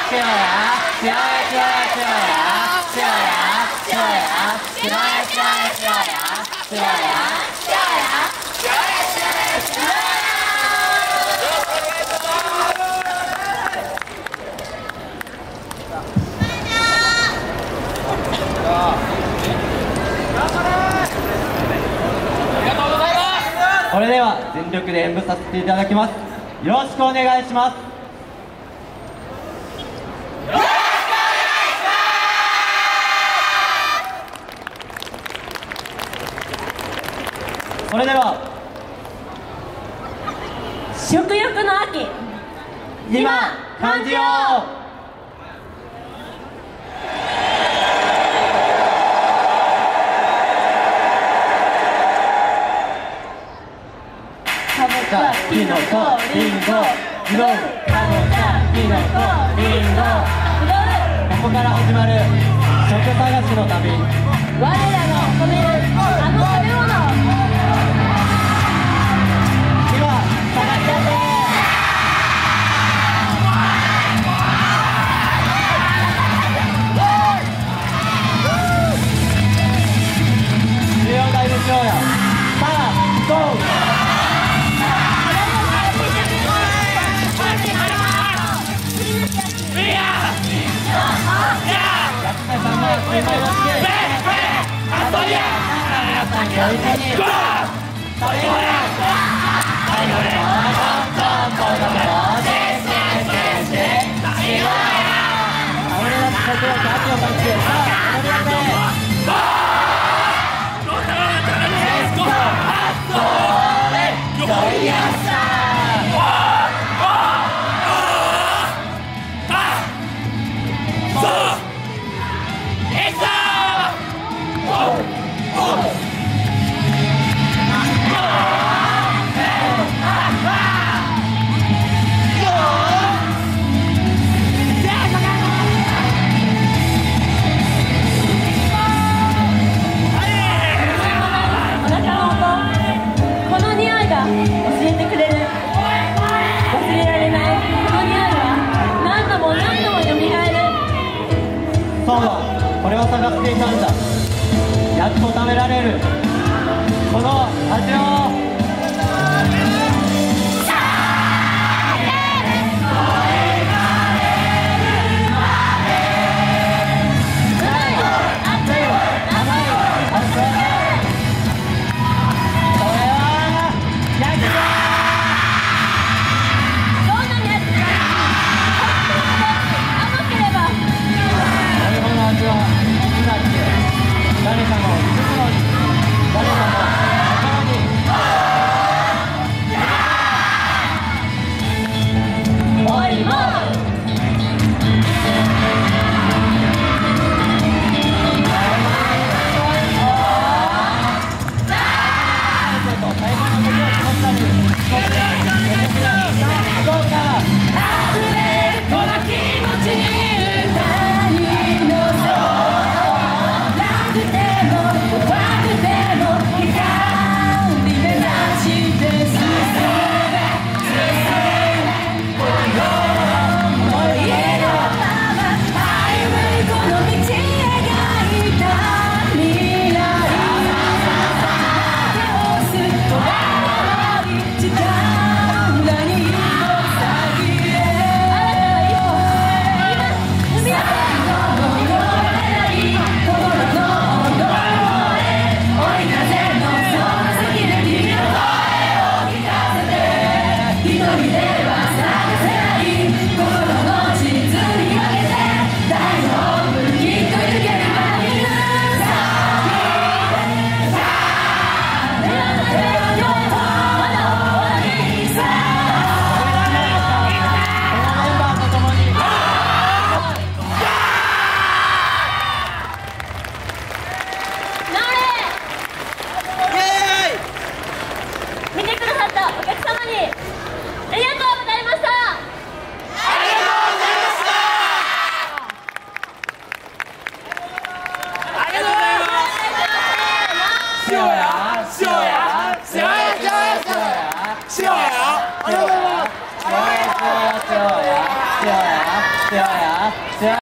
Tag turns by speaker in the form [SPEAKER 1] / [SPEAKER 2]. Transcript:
[SPEAKER 1] それでは全力で演舞させていただきます。よろしくお願いします。それでは
[SPEAKER 2] 食欲の秋、
[SPEAKER 1] 今感じよう。キノコ、リンゴ、うどん、かぼちゃ、キノコ、リンゴ。ここから始まる食探しの旅。
[SPEAKER 2] 我らの求めるあの食べ物。
[SPEAKER 1] 今探し出せ。重要大部しようや。さあ、ゴー。そうだ、これを探していたんだ。やっと食べられるこの味を。